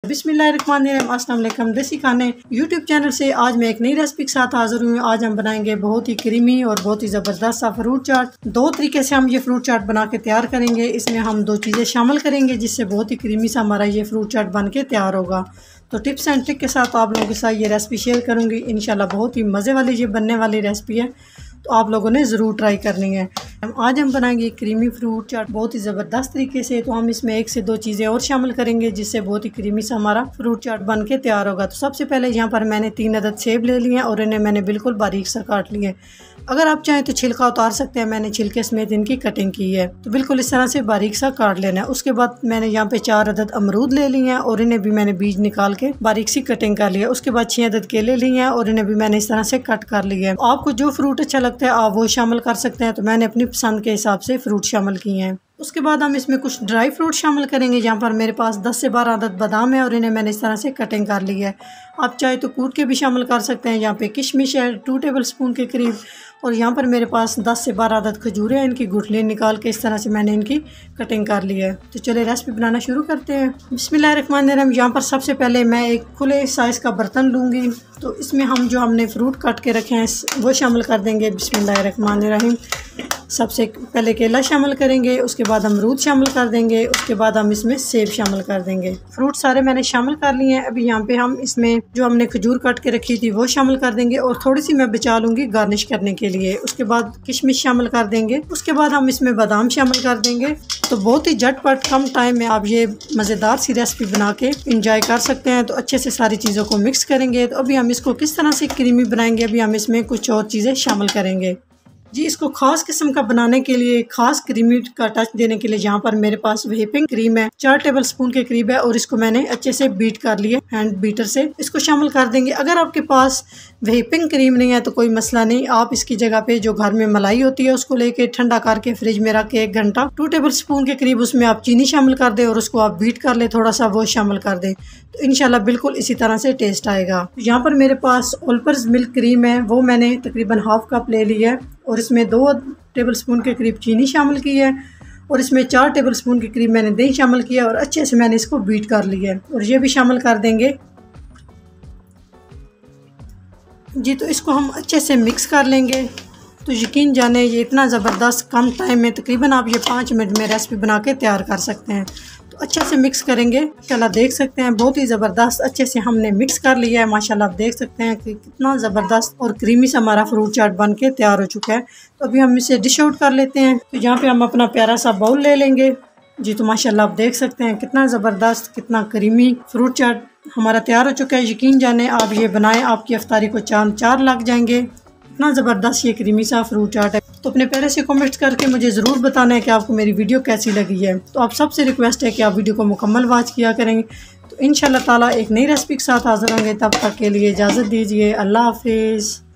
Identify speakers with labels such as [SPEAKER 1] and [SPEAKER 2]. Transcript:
[SPEAKER 1] बिस्मिल्लाहिर्रहमानिर्रहीम, अस्सलाम वालेकुम। देसी खाने यूट्यूब चैनल से आज मैं एक नई रेसिपी के साथ हाजिर हूँ। आज हम बनाएंगे बहुत ही क्रीमी और बहुत ही ज़बरदस्त सा फ्रूट चाट। दो तरीके से हम ये फ्रूट चाट बना के तैयार करेंगे। इसमें हम दो चीज़ें शामिल करेंगे जिससे बहुत ही क्रीमी सा हमारा ये फ्रूट चाट बन के तैयार होगा। तो टिप्स एंड ट्रिक के साथ आप लोगों के साथ ये रेसिपी शेयर करूँगी। इंशाल्लाह बहुत ही मज़े वाली ये बनने वाली रेसिपी है, तो आप लोगों ने ज़रूर ट्राई करनी है। आज हम बनाएंगे क्रीमी फ्रूट चाट बहुत ही ज़बरदस्त तरीके से। तो हम इसमें एक से दो चीज़ें और शामिल करेंगे जिससे बहुत ही क्रीमी सा हमारा फ्रूट चाट बन के तैयार होगा। तो सबसे पहले यहाँ पर मैंने 3 अदद सेब ले लिए हैं और इन्हें मैंने बिल्कुल बारीक सा काट लिया है। अगर आप चाहें तो छिलका उतार सकते हैं, मैंने छिलके समेत इनकी कटिंग की है। तो बिल्कुल इस तरह से बारीक सा काट लेना है। उसके बाद मैंने यहाँ पे 4 अदद अमरूद ले लिए हैं और इन्हें भी मैंने बीज निकाल के बारीक सी कटिंग कर लिया। उसके बाद 6 अदद केले लिए हैं और इन्हें भी मैंने इस तरह से कट कर लिया है। आपको जो फ्रूट अच्छा लगता है आप वो शामिल कर सकते हैं। तो मैंने अपनी पसंद के हिसाब से फ्रूट शामिल किए हैं। उसके बाद हम इसमें कुछ ड्राई फ्रूट शामिल करेंगे। यहाँ पर मेरे पास 10 से 12 अदद बादाम है और इन्हें मैंने इस तरह से कटिंग कर ली है। आप चाहे तो कूट के भी शामिल कर सकते हैं। यहाँ पे किशमिश है 2 टेबल स्पून के करीब, और यहाँ पर मेरे पास 10 से 12 अदद खजूरें हैं। इनकी गुठली निकाल के इस तरह से मैंने इनकी कटिंग कर ली है। तो चलिए रेसिपी बनाना शुरू करते हैं। बिस्मिल्लाहिर्रहमानिर्रहीम। यहाँ पर सबसे पहले मैं एक खुले साइज़ का बर्तन लूँगी। तो इसमें हम जो हमने फ्रूट काट के रखे हैं वो शामिल कर देंगे। बिस्मिल्लाहिर्रहमानिर्रहीम। सबसे पहले केला शामिल करेंगे, उसके बाद अमरूद शामिल कर देंगे, उसके बाद हम इसमें सेब शामिल कर देंगे। फ्रूट सारे मैंने शामिल कर लिए हैं। अभी यहाँ पे हम इसमें जो हमने खजूर काट के रखी थी वो शामिल कर देंगे और थोड़ी सी मैं बचा लूँगी गार्निश करने के लिए। उसके बाद किशमिश शामिल कर देंगे। उसके बाद हम इसमें बादाम शामिल कर देंगे। तो बहुत ही झटपट कम टाइम में आप ये मज़ेदार सी रेसिपी बना के इंजॉय कर सकते हैं। तो अच्छे से सारी चीज़ों को मिक्स करेंगे। तो अभी हम इसको किस तरह से क्रीमी बनाएंगे, अभी हम इसमें कुछ और चीज़ें शामिल करेंगे जी। इसको खास किस्म का बनाने के लिए, खास क्रीमी का टच देने के लिए यहाँ पर मेरे पास व्हिपिंग क्रीम है 4 टेबल स्पून के करीब है और इसको मैंने अच्छे से बीट कर लिया हैंड बीटर से। इसको शामिल कर देंगे। अगर आपके पास व्हिपिंग क्रीम नहीं है तो कोई मसला नहीं, आप इसकी जगह पे जो घर में मलाई होती है उसको लेके ठंडा करके फ्रिज में रख के 1 घंटा 2 टेबल स्पून के करीब उसमें आप चीनी शामिल कर दें और उसको आप बीट कर ले, थोड़ा सा वो शामिल कर दें। तो इंशाल्लाह बिल्कुल इसी तरह से टेस्ट आएगा। यहाँ पर मेरे पास ऑलपर्स मिल्क क्रीम है, वो मैंने तकरीबन हाफ कप ले लिया है और इसमें 2 टेबल स्पून के करीब चीनी शामिल की है और इसमें 4 टेबल स्पून के करीब मैंने दही शामिल किया और अच्छे से मैंने इसको बीट कर लिया है और ये भी शामिल कर देंगे जी। तो इसको हम अच्छे से मिक्स कर लेंगे। तो यकीन जाने ये इतना ज़बरदस्त कम टाइम में तकरीबन आप ये 5 मिनट में रेसिपी बना के तैयार कर सकते हैं। तो अच्छे से मिक्स करेंगे। माशाल्लाह देख सकते हैं बहुत ही ज़बरदस्त अच्छे से हमने मिक्स कर लिया है। माशाल्लाह आप देख सकते हैं कि कितना ज़बरदस्त और क्रीमी सा हमारा फ्रूट चाट बन के तैयार हो चुका है। तो अभी हम इसे डिश आउट कर लेते हैं। तो यहाँ पे हम अपना प्यारा सा बाउल ले लेंगे जी। तो माशाल्लाह आप देख सकते हैं कितना ज़बरदस्त, कितना क्रीमी फ्रूट चाट हमारा तैयार हो चुका है। यकीन जाने आप ये बनाएं, आपकी इफ्तारी को चांद 4 लग जाएंगे। इतना ज़बरदस्त ये क्रीमी सा फ्रूट चाट है। तो अपने प्यारे से कमेंट्स करके मुझे ज़रूर बताना है कि आपको मेरी वीडियो कैसी लगी है। तो आप सबसे रिक्वेस्ट है कि आप वीडियो को मुकम्मल वॉच किया करेंगे। तो इंशाल्लाह ताला एक नई रेसिपी के साथ हाज़िर होंगे। तब तक के लिए इजाज़त दीजिए। अल्लाह हाफिज़।